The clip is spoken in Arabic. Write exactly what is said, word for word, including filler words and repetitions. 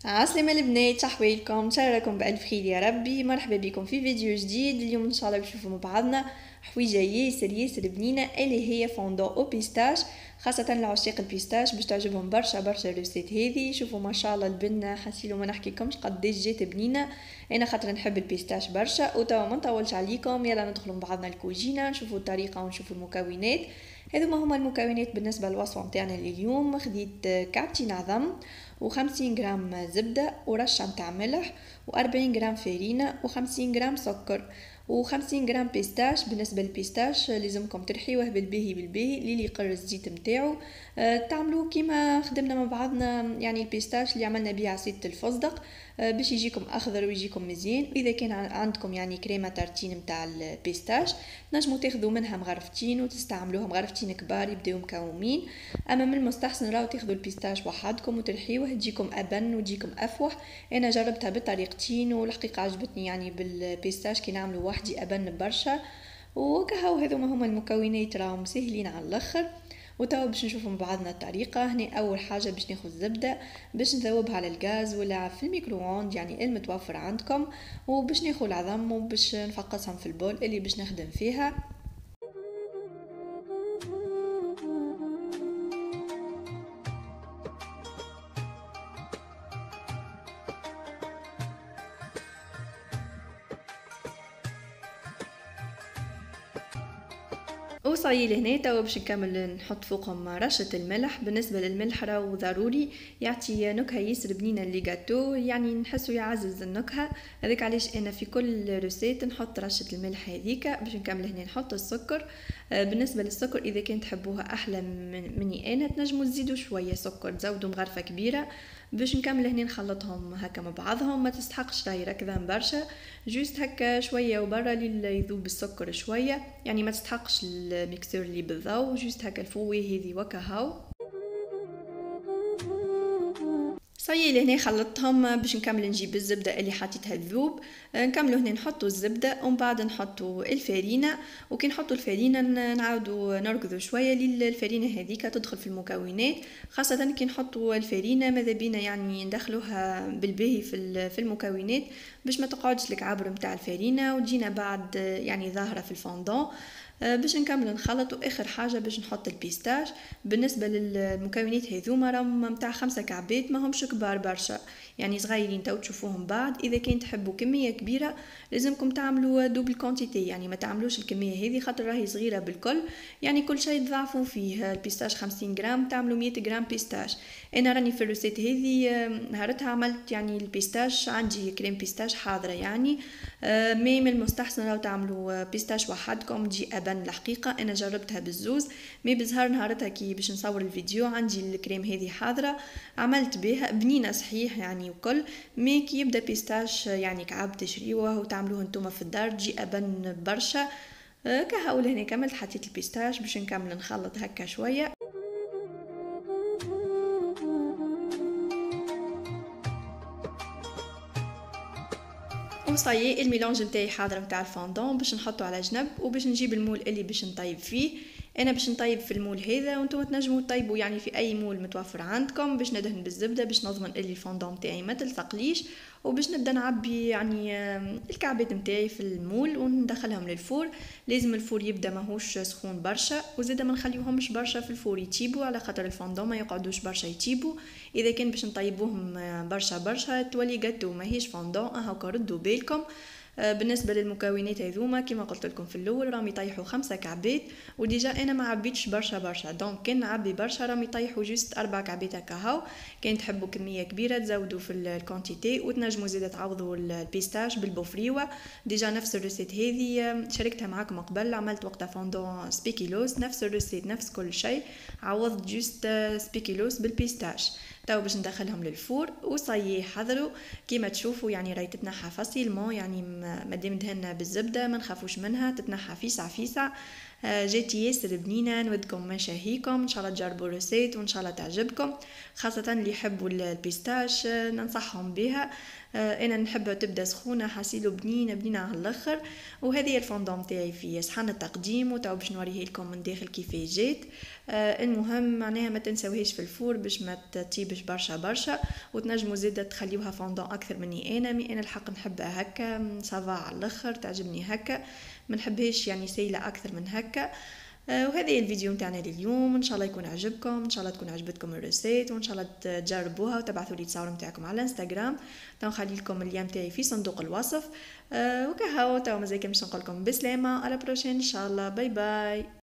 عسلامة البنات، شحوالكم؟ ان شاء الله راكم بألف خير يا ربي. مرحبا بكم في فيديو جديد. اليوم ان شاء الله بنشوفوا مع بعضنا حويجه ياسر ياسر بنينه اللي هي فوندو او بيستاش، خاصه لعشاق البيستاش باش تعجبهم برشا برشا الريسيت هذه. شوفوا ما شاء الله البنه حسيلو ما نحكيكمش قداش جات بنينه. انا خاطر نحب البيستاش برشا. وتوا ما نطولش عليكم، يلا ندخلوا مع بعضنا الكوجينه نشوفوا الطريقه ونشوفوا المكونات. هذوما هما المكونات بالنسبه للوصفه نتاعنا لليوم. خديت كعبتين عظم وخمسين جرام زبدة ورشة متاع ملح وأربعين جرام فرينة وخمسين جرام سكر وخمسين جرام بيستاش. بالنسبة للبيستاش لازمكم ترحيوه بالباهي بالباهي للي يقر الزيت متاعو. أه تعملوه كيما خدمنا مع بعضنا، يعني البيستاش اللي عملنا بيه عصيدة الفستق أه باش يجيكم اخضر ويجيكم مزيان. واذا كان عندكم يعني كريمه تارتين متاع البيستاش نجموا تاخذوا منها مغرفتين وتستعملوها مغرفتين كبار يبداو مكومين. اما من المستحسن راهو تاخذوا البيستاش وحدكم وترحيوه تجيكم ابن وتجيكم افوح. انا جربتها بالطريقتين والحقيقه عجبتني، يعني بالبيستاش كي نعملوا وحدي ابن برشا. وكهو هذوما هما المكونات راهم سهلين على الاخر. وتوا باش نشوفوا مع بعضنا الطريقه. هنا اول حاجه باش ناخذ الزبده باش نذوبها على الغاز ولا في الميكرووند، يعني المتوفر عندكم. وباش ناخذ العظم وباش نفقصهم في البول اللي باش نخدم فيها. وصايي لهنا توا باش نكمل نحط فوقهم رشة الملح. بالنسبة للملح راهو ضروري يعطي نكهة ياسر بنينة اللي جاتو، يعني نحسو يعزز النكهة. هذاك علاش انا في كل روسيت نحط رشة الملح هذيك. باش نكمل هنا نحط السكر. بالنسبة للسكر اذا كان تحبوها احلى من مني انا تنجموا تزيدوا شوية سكر، تزودوا مغرفة كبيرة. باش نكمل هنا نخلطهم هكا مع بعضهم، ما تستحقش راهي ركضان برشا، جوست هكا شويه وبرا لي يذوب السكر شويه، يعني ما تستحقش الميكسور اللي بالضو، جوست هكا الفويه هذي وكا هاو. صايي لهنا خلطتهم. باش نكمل نجيب الزبده اللي حطيتها تذوب. نكملوا هنا نحطوا الزبده ومن بعد نحطوا الفرينه. وكي نحطوا الفرينه نعاودوا نركضوا شويه للفرينه هذيك تدخل في المكونات، خاصه كي نحطوا الفرينه ماذا بينا يعني ندخلوها بالباهي في في المكونات باش ما تقعدش لك عبر نتاع الفرينه وتجينا بعد يعني ظاهره في الفوندون. باش نكمل نخلط. واخر حاجه باش نحط البيستاش. بالنسبه للمكونات هذوما راهم نتاع خمسة كعبات، ما همش كبار برشا، يعني صغيرين تو تشوفوهم بعد. اذا كان تحبوا كميه كبيره لازمكم تعملوا دوبل كونتيتي، يعني ما تعملوش الكميه هذه خاطر راهي صغيره بالكل، يعني كل شيء تضاعفوا فيه. البيستاش خمسين جرام تعملوا مية جرام بيستاش. انا راني في الروسيت هذه نهارتها عملت يعني البيستاش عندي كريم بيستاش حاضره، يعني مي من المستحسن لو تعملوا بيستاش وحدكم تجي ابن. الحقيقه انا جربتها بالزوز، مي بزهر نهارتها كي باش نصور الفيديو عندي الكريم هذه حاضره عملت بها بنينه صحيح يعني وكل. مي كي يبدا بيستاش يعني كعب تشريوه وتعملوه نتوما في الدار تجي ابن برشا. كهول هنا كملت حطيت البيستاش باش نكمل نخلط هكا شويه. وصايي الميلونج نتاعي حاضر نتاع الفوندون باش نحطه على جنب. وباش نجيب المول اللي باش نطيب فيه. انا باش نطيب في المول هذا وانتم تنجموا تطيبوا يعني في اي مول متوفر عندكم. باش ندهن بالزبده باش نضمن اللي الفوندون نتاعي ما تلصقليش. وباش نبدا نعبي يعني الكعبات نتاعي في المول وندخلهم للفور. لازم الفور يبدا ماهوش سخون برشا، وزيدا ما نخليوهمش برشا في الفور يتيبوا على خاطر الفوندون ما يقعدوش برشا يتيبوا. اذا كان باش نطيبوهم برشا برشا تولي جاتو ماهيش فوندون. هاكا ردوا بالكم. بالنسبه للمكونات هذوما كما قلت لكم في الاول راهم يطيحوا خمسة كعبات، وديجا انا ما عبيتش برشا برشا، دونك كان نعبي برشا راهم يطيحوا جوست اربع كعبات هكا هاو. كان تحبوا كميه كبيره تزودوا في الكونتيتي وتنجموا زياده تعوضوا البيستاش بالبوفريوه. ديجا نفس الريسيت هذه شاركتها معكم قبل، عملت وقتها فوندون سبيكيلوس نفس الريسيت نفس كل شيء، عوضت جوست سبيكيلوس بالبيستاش. تو باش ندخلهم للفور وصايي حضروا كيما تشوفوا يعني راهي تتنحى فاسيلمون، يعني مادام دهنا بالزبده ما نخافوش منها تتنحى فيسع فيسع. جات ياسر بنينه. نودكم مشاهيكم ان شاء الله تجربوا الريسيت وان شاء الله تعجبكم، خاصه اللي يحبوا البيستاش ننصحهم بها. انا نحبها تبدا سخونه حاسيلو بنينه بنينه على الاخر. وهذه الفوندون تاعي في صحن التقديم وتاو باش نوريه لكم من داخل كيف جات. المهم معناها ما تنسوهاش في الفور باش ما تطيبش برشا برشا، وتنجموا زيادة تخليوها فوندون اكثر مني انا مي انا الحق نحبها هكا صافا على الاخر تعجبني هكا، ما نحبهاش يعني سايله اكثر من هكا. وهذا هي الفيديو نتاعنا لليوم، ان شاء الله يكون عجبكم، ان شاء الله تكون عجبتكم الريسيت، وان شاء الله تجربوها وتبعثوا لي التصاور نتاعكم على الانستغرام. تو نخلي لكم اللين تاعي في صندوق الوصف. وكهو تو مازال باش نقول لكم بسلامه على بروشين ان شاء الله. باي باي.